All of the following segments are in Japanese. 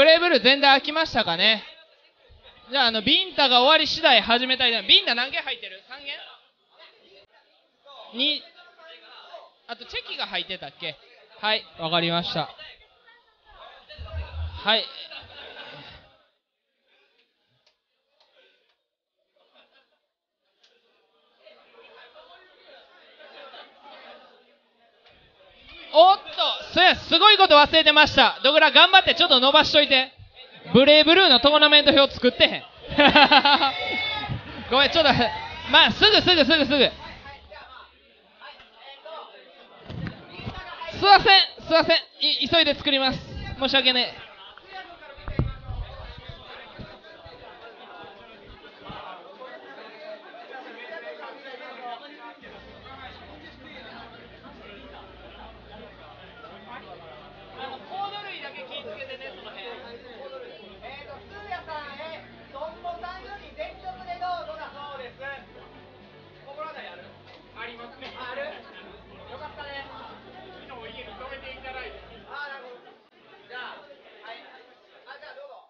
プレイブルー全体開きましたかね。じゃあ、ビンタが終わり次第始めたいと思います。ビンタ何件入ってる？ 3 件？ 2、あとチェキが入ってたっけ？はい、わかりました。はい。おっと、すごいこと忘れてました。ドグラ頑張ってちょっと伸ばしといて。ブレイブルーのトーナメント表作ってへん。ごめん、ちょっと、まあ、すぐ。すいません、急いで作ります。申し訳ねえ。コード類だけ気をつけてね、その辺。スーヤさんへ、トンボさんより全力でどうぞだそうです。心当たりある？ありますね。ある？よかったね。昨日家に止めていただいて。ああ、なるほど。じゃあ、はい。じゃあどうぞ。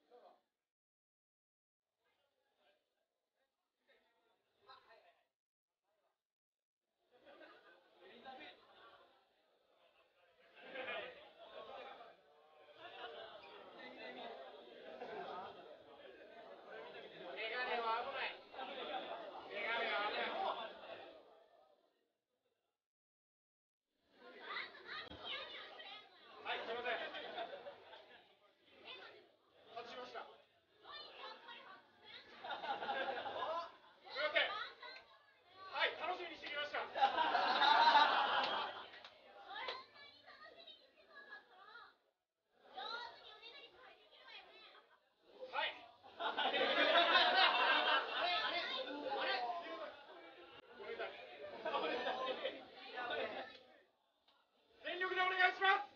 全力でお願いします。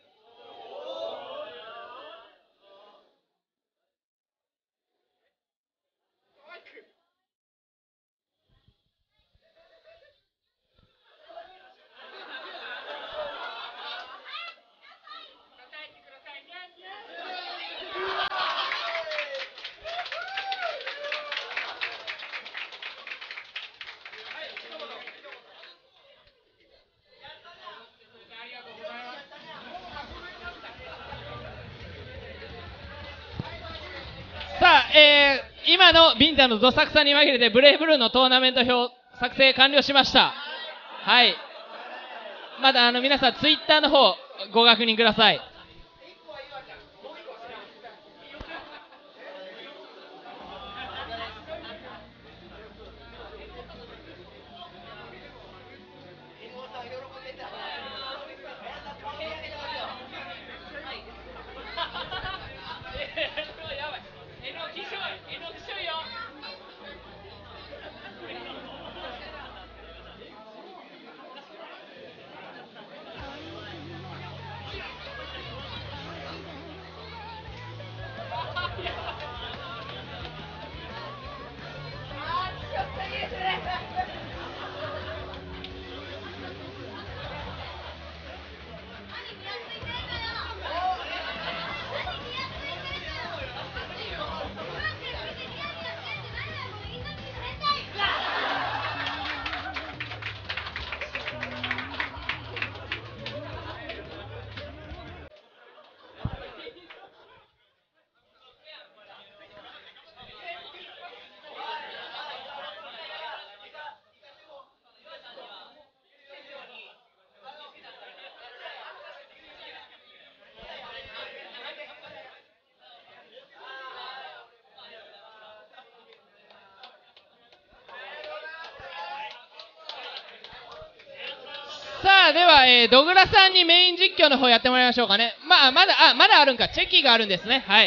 さあ、今のビンタのどさくさに紛れてブレイブルーのトーナメント表作成完了しました。はい。まだ皆さんツイッターの方ご確認ください。さあ、では、ドグラさんにメイン実況の方やってもらいましょうかね。まだあるんか。チェキがあるんですね。はい。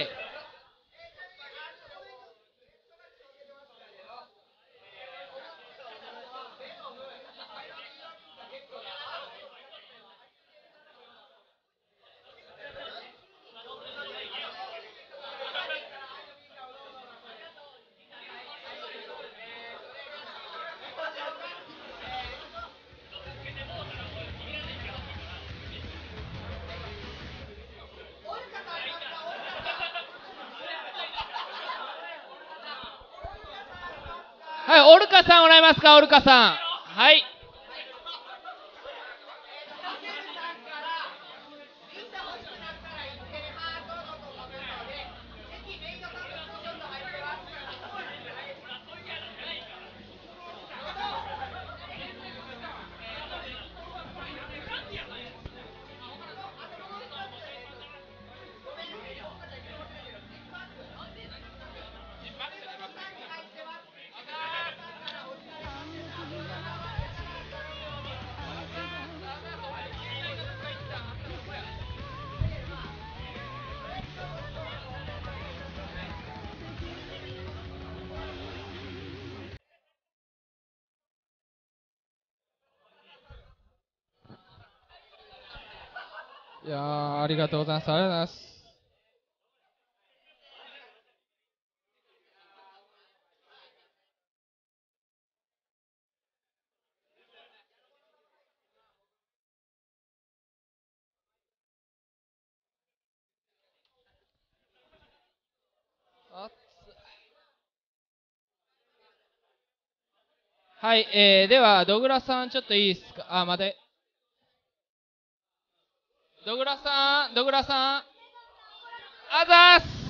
はい、オルカさんもらえますか、オルカさん。はい。いやー、ありがとうございます。ありがとうございます。はい、では、ドグラさん、ちょっといいですか。あ、待て。ドグラさん、ドグラさん。あざーす。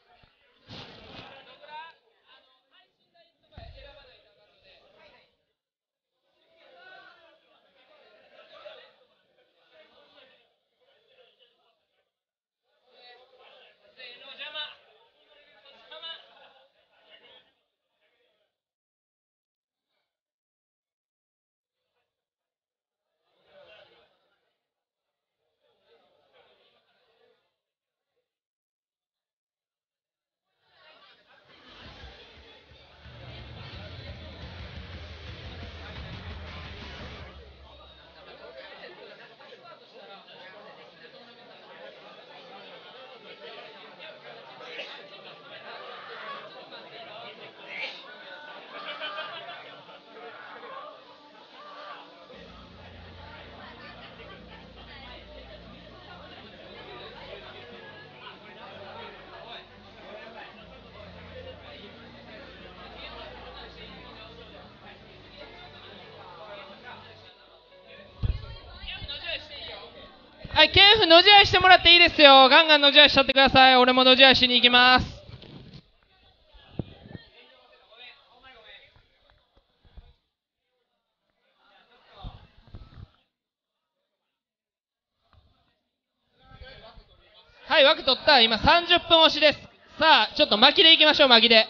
はい、KF のじ合いしてもらっていいですよ。ガンガンのじ合いしちゃってください。俺ものじ合いしに行きます。はい、枠取った。今30分押しです。さあ、ちょっと巻きでいきましょう、巻きで。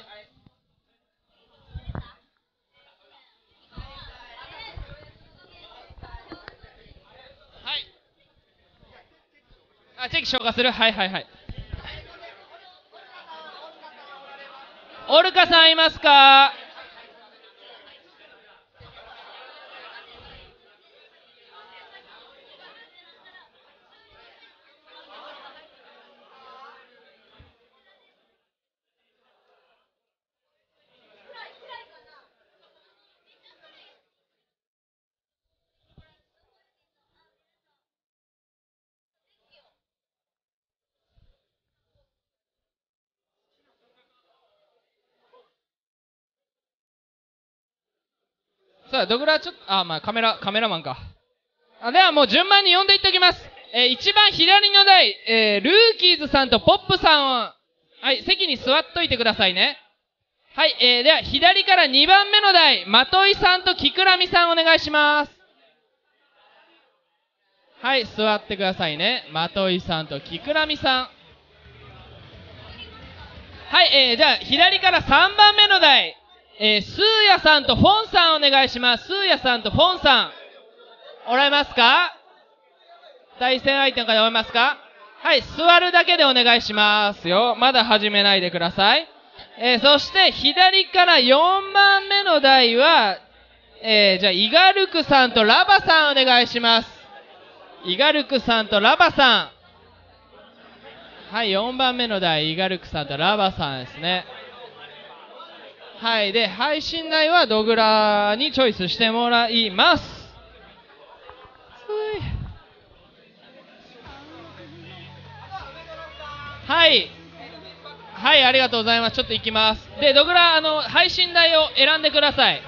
はい。あ、チェキ消化する。はいはいはい。オルカさんいますか。さあ、ドグラちょっと、あ、まあカメラマンか。あ、ではもう順番に呼んでいっておきます。一番左の台、ルーキーズさんとポップさんを、はい、席に座っといてくださいね。はい、では左から2番目の台、まといさんときくらみさんお願いします。はい、座ってくださいね。まといさんときくらみさん。はい、じゃあ左から3番目の台、スーヤさんとフォンさんお願いします。スーヤさんとフォンさん。おられますか。対戦相手の方おられますか。はい、座るだけでお願いしますよ。まだ始めないでください。そして左から4番目の台は、じゃあイガルクさんとラバさんお願いします。イガルクさんとラバさん。はい、4番目の台、イガルクさんとラバさんですね。はい、で、配信台はドグラにチョイスしてもらいます。はい。 はい、ありがとうございます。ちょっと行きます。で、ドグラ、配信台を選んでください。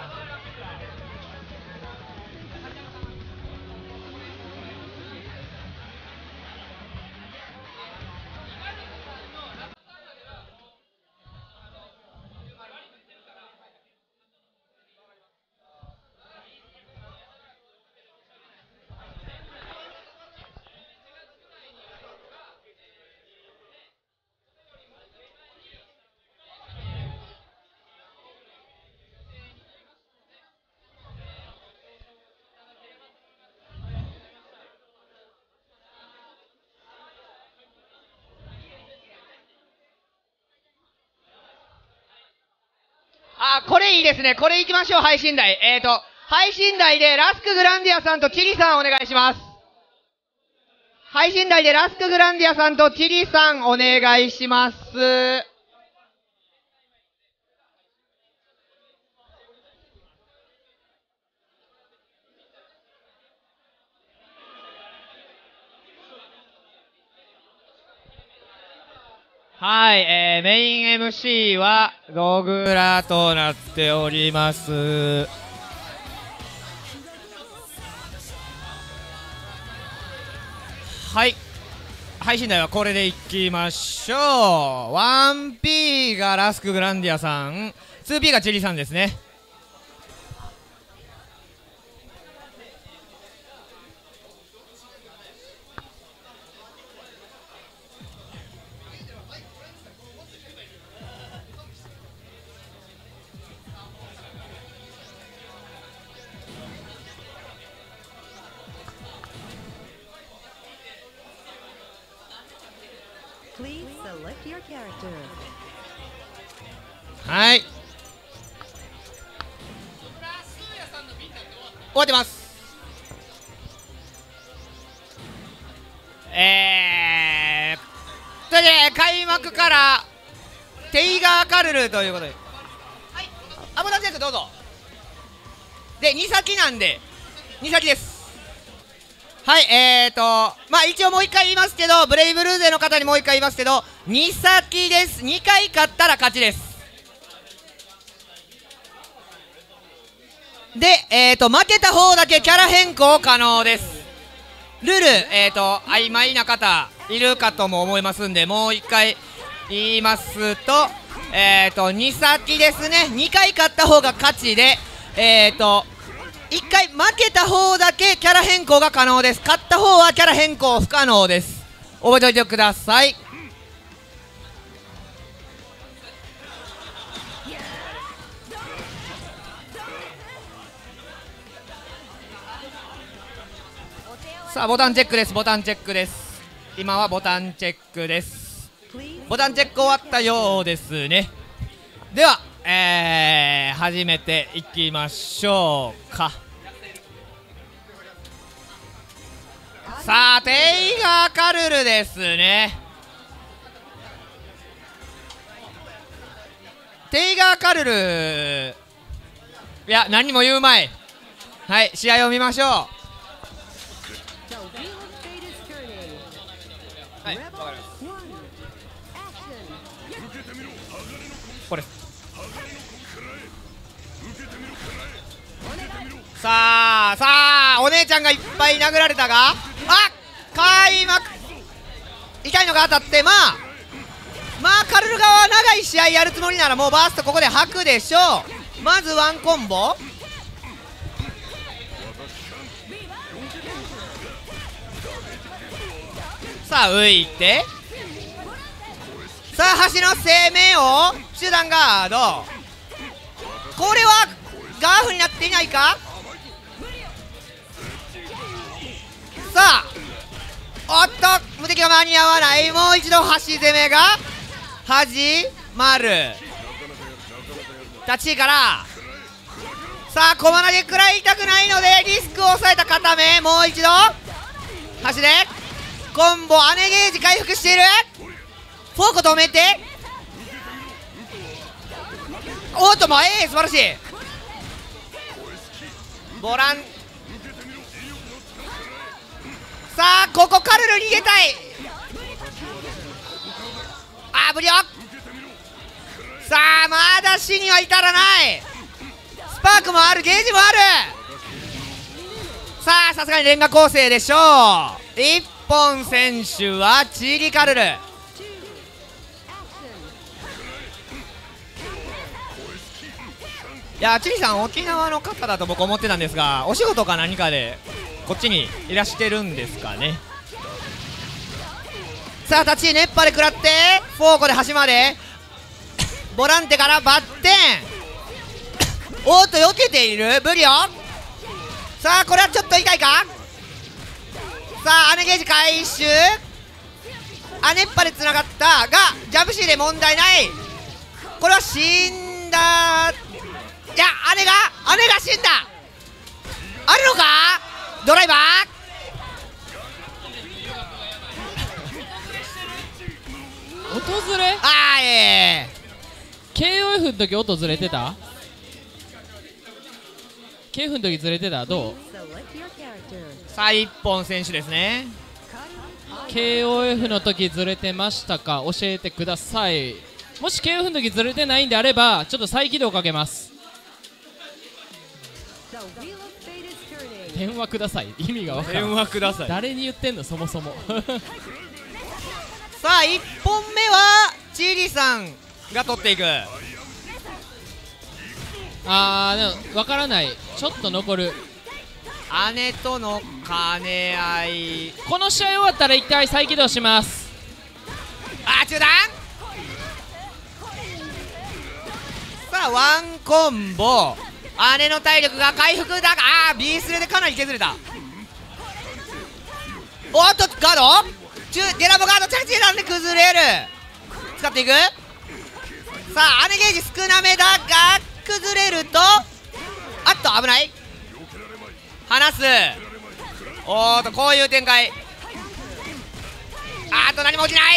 これいいですね。これ行きましょう、配信台。配信台でラスクグランディアさんとチリさんお願いします。配信台でラスクグランディアさんとチリさんお願いします。 はい、メイン MC はドグラとなっております。はい、配信台はこれでいきましょう。 1P がラスクグランディアさん、 2P がチェリさんですね。はい、終わってます。それで開幕からテイガーカルルということで、はい、アボタンチェックどうぞ。で2先なんで2先です。はい、まあ一応もう一回言いますけど、ブレイブルーゼの方にもう一回言いますけど、2先です。2回勝ったら勝ちです。で、負けた方だけキャラ変更可能です。ルール、曖昧な方いるかとも思いますんで、もう一回言いますと、2先ですね。2回勝った方が勝ちで、1回負けた方だけキャラ変更が可能です。勝った方はキャラ変更不可能です。覚えておいてください。さあボタンチェックです。ボタンチェックです。今はボタンチェックです。ボタンチェック終わったようですね。では、始めていきましょうか。さあテイガーカルルですね。テイガーカルル、いや何も言うまい。はい、試合を見ましょう。はい、わかります。これさあお姉ちゃんがいっぱい殴られたが、開幕痛いのが当たって、まあカルル側は長い試合やるつもりならもうバーストここで吐くでしょう。まずワンコンボ、さあ浮いて、さあ橋の生命を手段ガード、これはガーフになっていないか。さあおっと無敵が間に合わない。もう一度橋攻めが始まる。立ち位から、さあ小鼻で食らいたくないのでリスクを抑えた固め、もう一度橋でコンボ、姉ゲージ回復している。フォーク止めて、おっと前へ、素晴らしい。ボラン、さあここカルル逃げたい。ブリオダッシュには至らない。スパークもある、ゲージもある。さあさすがにレンガ構成でしょう。一本選手はチリカルル。いやチリさん沖縄の方だと僕思ってたんですが、お仕事か何かでこっちにいらしてるんですかね。さあ立ち熱波で食らってフォーコで端までボランテからバッテンおっと避けているブリオ。さあこれはちょっと痛いか。さあ姉ゲージ回収、姉っぱでつながったがジャブシーで問題ない。これは死んだ。いや姉が死んだ。あるのかドライバー。 音ずれ。 あー KOF の時音ずれてた。 KF の時ずれてた。どう。 さあ一本選手ですね。 KOF の時ずれてましたか、教えてください。もし KOF の時ずれてないんであればちょっと再起動かけます。電話ください。意味が分からん。 電話ください。 誰に言ってんのそもそもさあ1本目はチリさんが取っていく。 あーでも分からない。ちょっと残る。 姉との兼ね合い。 この試合終わったら一回再起動します。 あー中断。さあワンコンボ。姉の体力が回復だがあー B スレでかなり削れた。おっとガードデラボガード着地なんで崩れる。使っていく。さあ姉ゲージ少なめだが崩れるとあっと危ない。離す。おーとこういう展開。あーと何も起きない。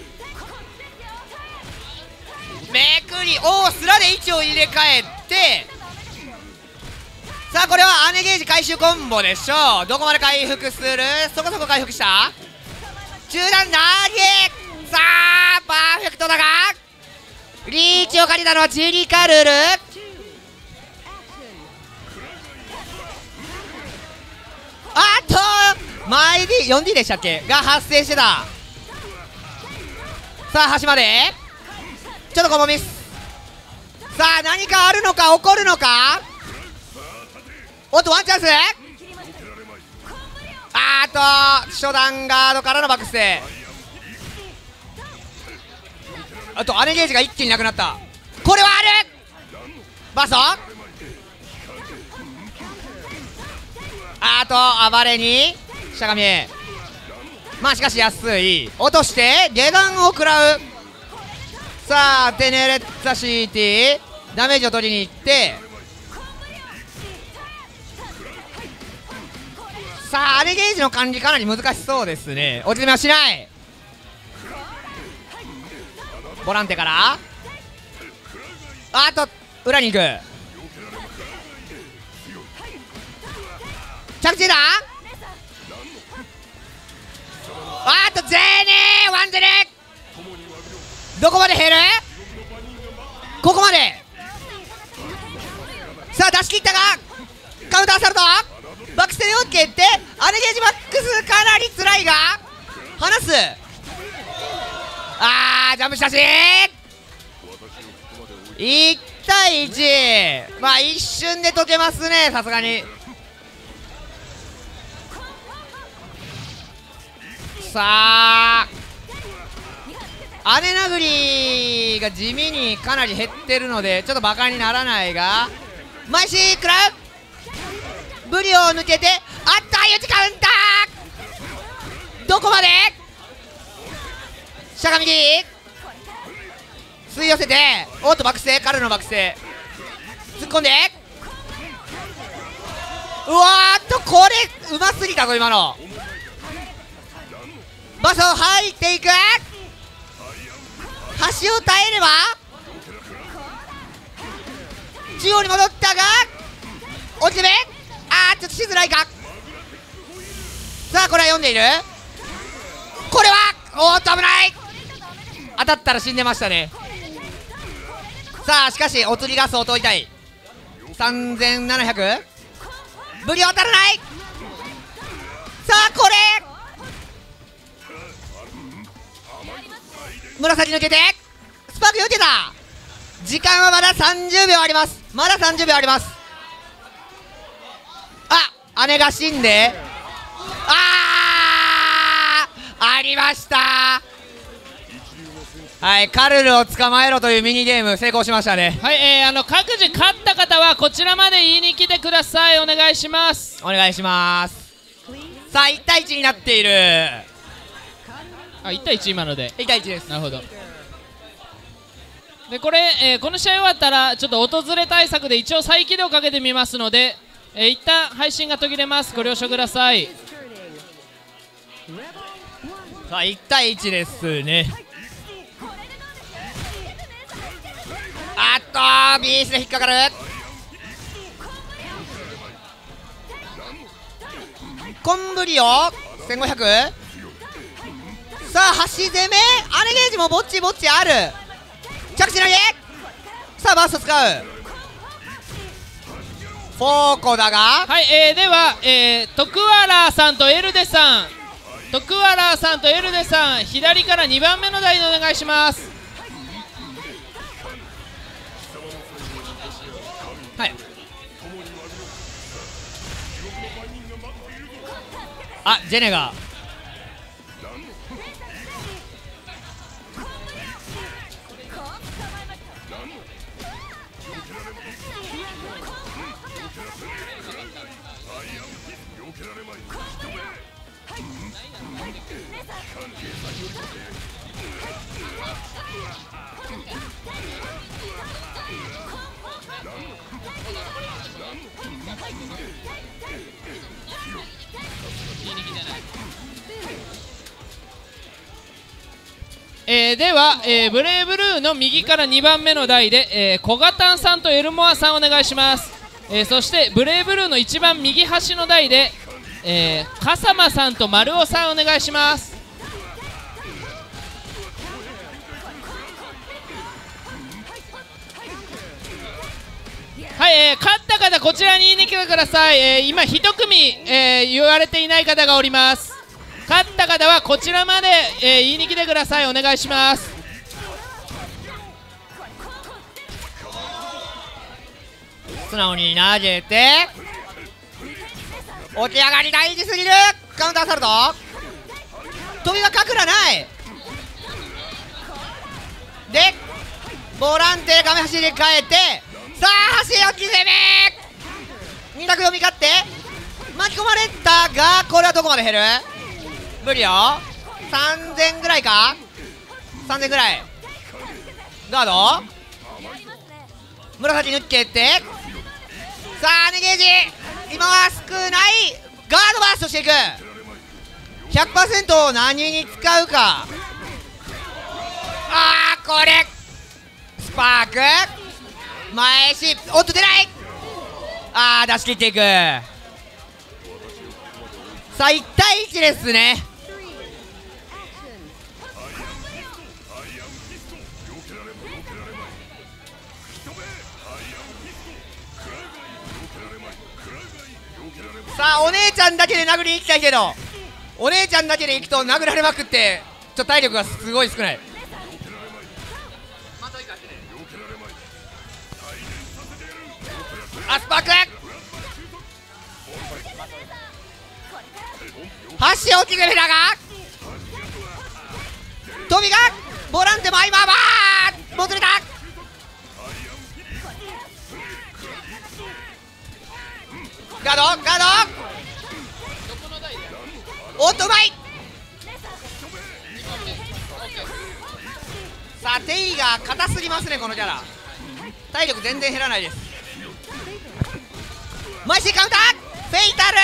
めくりおおスラで位置を入れ替えて、さあこれは姉ゲージ回収コンボでしょう。どこまで回復する。そこそこ回復した。中段投げ。さあパーフェクトだがリーチを借りたのはチリカルル。あっと前 4D でしたっけが発生してた。さあ端までちょっとコボミス。さあ何かあるのか起こるのか。おっとワンチャンス。あーっと初段ガードからのバックステー。あと姉ゲージが一気になくなった。これはあるバスト。あと暴れにしゃがみ。まあしかし安い。落として下段を食らう。さあテネレッツァ CT ダメージを取りに行って、さあ姉ゲージの管理かなり難しそうですね。落ち込みはしない。ボランテからあと裏に行く。着地だ。あとゼーネーワンゼネどこまで減る。ここまで。さあ出し切ったがカウンターサルトバックステで OK って姉ゲージマックスかなり辛いが離す。あージャンプしたし1対1。まあ一瞬で解けますねさすがに。さあ姉殴りが地味にかなり減ってるのでちょっとバカにならないがマイシー食らう。ブリを抜けてあっと相打ちカウンター。どこまでしゃがみ切り吸い寄せておっとバックステ彼のバックステ突っ込んでうわーっとこれうますぎたぞ今の。バスを入っていく。端を耐えれば中央に戻ったが落ちてめあーちょっとしづらいか。さあこれは読んでいる。これはおーっと危ない。当たったら死んでましたね。 さあしかしお釣りが相当痛い。3700、ブリ当たらない。さあこれ紫抜けてスパーク避けた。時間はまだ30秒あります。まだ30秒あります。あ、姉が死んで、ありました。はい、カルルを捕まえろというミニゲーム成功しましたね。 はい、各自勝った方はこちらまで言いに来てください。お願いします。 お願いします。さあ1対1になっている。 1対1今ので。 1対1です。 なるほど。でこれ、この試合終わったらちょっと訪れ対策で一応再起動かけてみますので、一旦配信が途切れます。ご了承ください。 さあ1対1ですね。ビースで引っかかる。コンブリオ1500。さあ端攻め、アネゲージもぼっちぼっちある。着地投げ。さあバースト使う。フォーコだが、 はい、では、トクワラーさんとエルデさん、トクワラーさんとエルデさん、左から2番目の台でお願いします。 はい。あ、ジェネがでは、ブレイブルーの右から2番目の台で、コガタンさんとエルモアさんお願いします。そしてブレイブルーの一番右端の台で、カサマさんとマルオさんお願いします。はい、勝った方こちらに言いに来てください。今一組、言われていない方がおります。勝った方はこちらまで、言いに来てください。お願いします。 素直に投げて起き上がり大事すぎる。カウンターサルト、飛びはかくらないで、ボランテ画面走り替えて、さあ走り置き攻め、2択読み勝って巻き込まれたが、これはどこまで減る。無理よ。3000ぐらいか、3000ぐらい。ガード紫抜けて、さあネゲージ今は少ない。ガードバーストしていく。 100% を何に使うか。これスパーク前足、おっと出ない。出し切っていく。さあ1対1ですね。さあお姉ちゃんだけで殴りに行きたいけど、お姉ちゃんだけで行くと殴られまくってちょっと体力がすごい少ない。スパーク箸大きくフラが飛びがボランテも今もつれた。ガードおっとうまい。さあテイが硬すぎますね。このキャラ体力全然減らないです。マイシーカウンターフェイタル、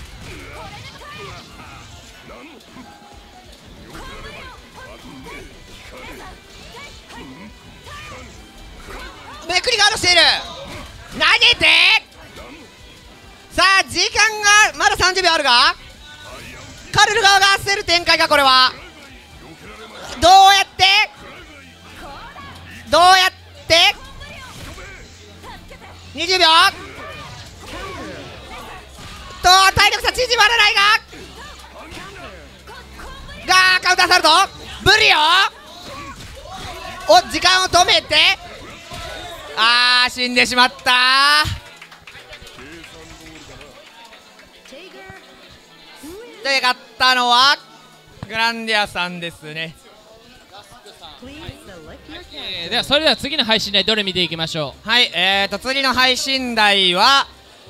めくりガードしている。投げて、さあ時間がまだ30秒あるが、カルル側が焦る展開か。これはどうやって 20秒と体力差縮まらないがカウンターサルトブリオお時間を止めて死んでしまったで勝ったのはグランディアさんですね。 ではそれでは次の配信台どれ見ていきましょう。 はい、次の配信台は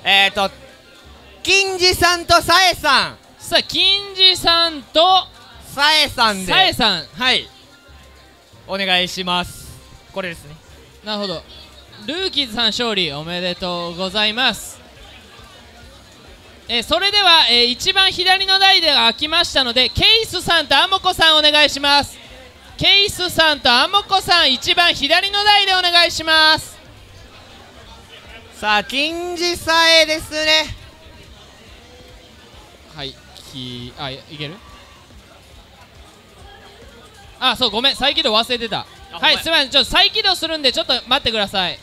金次さんとさえさん。 さあ金次さんとさえさんでさえさん、 はいお願いします。これですね。 なるほど。ルーキーズさん勝利おめでとうございます。それでは、一番左の台で空きましたのでケイスさんとアモコさんお願いします。ケイスさんとアモコさん一番左の台でお願いします。 さあ金次さえですね。 はい、いける？そうごめん再起動忘れてた。はいすみません、ちょっと再起動するんでちょっと待ってください。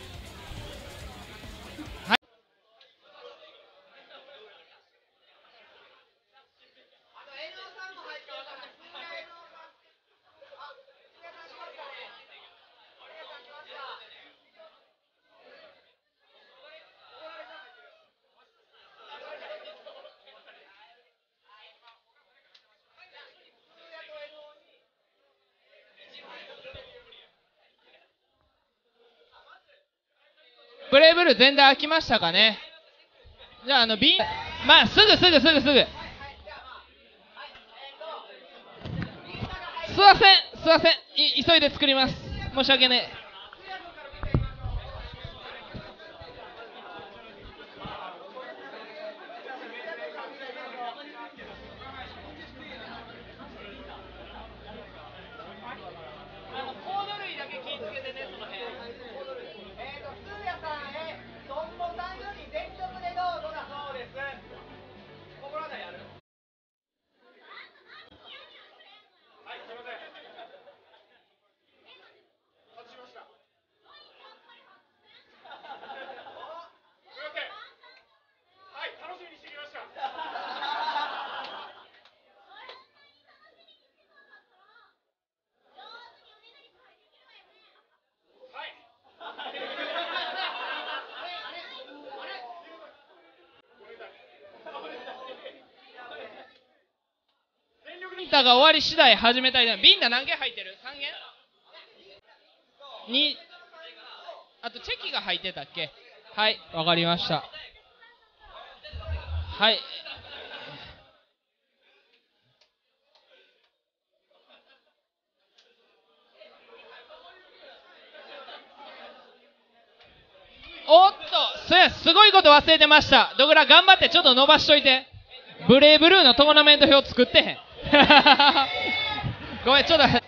プレイブルー全台空きましたかね。じゃあすぐすいません急いで作ります。申し訳ねえ。 コード類だけ気をつけてね、その辺。スーヤさんへトンボさんより全力でどうぞだそうです。心当たりある？はい、すいません。外しました。すいません。はい、楽しみにしてきました。 ビンタが終わり次第始めたいな。ビンタ何件入ってる？ 3 件？ 2、あとチェキが入ってたっけ？はい、わかりました。はい。おっと、すごいこと忘れてました。ドグラ頑張ってちょっと伸ばしといて。ブレイブルーのトーナメント表作ってへん。ごめん、ちょっと。